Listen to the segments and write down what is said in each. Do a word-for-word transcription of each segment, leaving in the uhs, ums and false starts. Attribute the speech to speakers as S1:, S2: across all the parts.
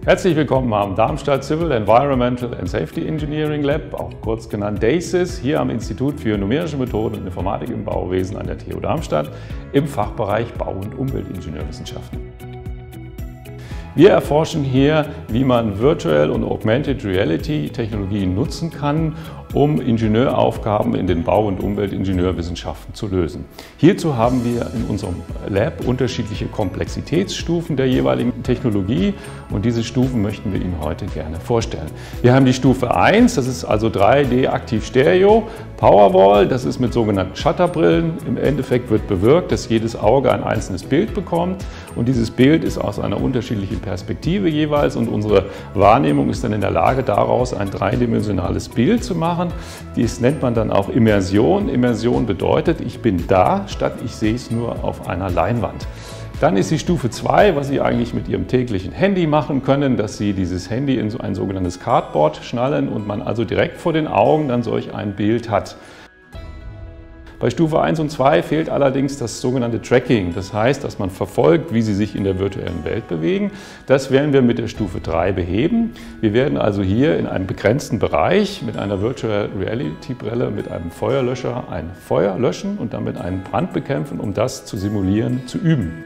S1: Herzlich willkommen am Darmstadt Civil Environmental and Safety Engineering Lab, auch kurz genannt DACES, hier am Institut für numerische Methoden und Informatik im Bauwesen an der T U Darmstadt im Fachbereich Bau- und Umweltingenieurwissenschaften. Wir erforschen hier, wie man Virtual und Augmented Reality Technologien nutzen kann, um Ingenieuraufgaben in den Bau- und Umweltingenieurwissenschaften zu lösen. Hierzu haben wir in unserem Lab unterschiedliche Komplexitätsstufen der jeweiligen Technologie und diese Stufen möchten wir Ihnen heute gerne vorstellen. Wir haben die Stufe eins, das ist also drei D aktiv Stereo, Powerwall, das ist mit sogenannten Shutterbrillen. Im Endeffekt wird bewirkt, dass jedes Auge ein einzelnes Bild bekommt und dieses Bild ist aus einer unterschiedlichen Perspektive jeweils und unsere Wahrnehmung ist dann in der Lage, daraus ein dreidimensionales Bild zu machen. Dies nennt man dann auch Immersion. Immersion bedeutet, ich bin da, statt ich sehe es nur auf einer Leinwand. Dann ist die Stufe zwei, was Sie eigentlich mit Ihrem täglichen Handy machen können, dass Sie dieses Handy in so ein sogenanntes Cardboard schnallen und man also direkt vor den Augen dann solch ein Bild hat. Bei Stufe eins und zwei fehlt allerdings das sogenannte Tracking. Das heißt, dass man verfolgt, wie sie sich in der virtuellen Welt bewegen. Das werden wir mit der Stufe drei beheben. Wir werden also hier in einem begrenzten Bereich mit einer Virtual Reality Brille, mit einem Feuerlöscher ein Feuer löschen und damit einen Brand bekämpfen, um das zu simulieren, zu üben.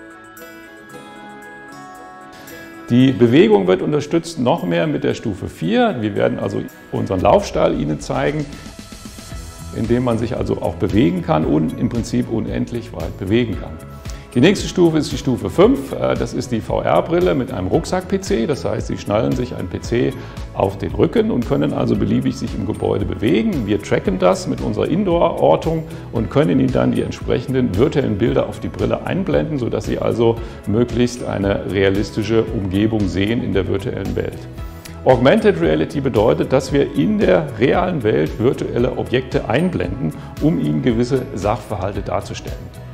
S1: Die Bewegung wird unterstützt noch mehr mit der Stufe vier. Wir werden also unseren Laufstall Ihnen zeigen, indem man sich also auch bewegen kann und im Prinzip unendlich weit bewegen kann. Die nächste Stufe ist die Stufe fünf, das ist die V R-Brille mit einem Rucksack-P C, das heißt, Sie schnallen sich ein P C auf den Rücken und können also beliebig sich im Gebäude bewegen. Wir tracken das mit unserer Indoor-Ortung und können Ihnen dann die entsprechenden virtuellen Bilder auf die Brille einblenden, sodass Sie also möglichst eine realistische Umgebung sehen in der virtuellen Welt. Augmented Reality bedeutet, dass wir in der realen Welt virtuelle Objekte einblenden, um Ihnen gewisse Sachverhalte darzustellen.